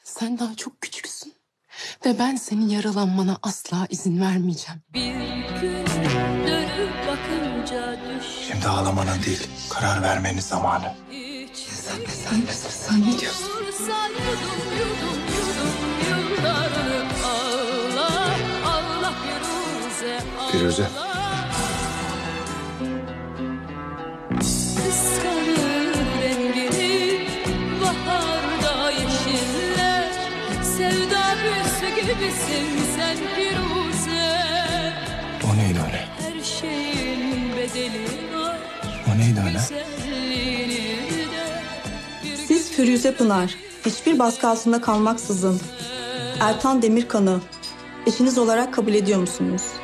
Sen daha çok küçüksün. Ve ben senin yaralanmana asla izin vermeyeceğim. Bir gün dönüp bakınca düş. Şimdi ağlamanın değil, karar vermenin zamanı. Sen ne diyorsun? Yudum yıllarını ağla, Allah Firuze. Kıskanır rengini baharda yeşiller. Sevda büyüsü gibisin sen Firuze. O neydi öyle? Her şeyin bedeli var. O neydi öyle? Güzelliğini de bir Siz Firuze Pınar, hiçbir baskı altında kalmaksızın Ertan Demirkan'ı eşiniz olarak kabul ediyor musunuz?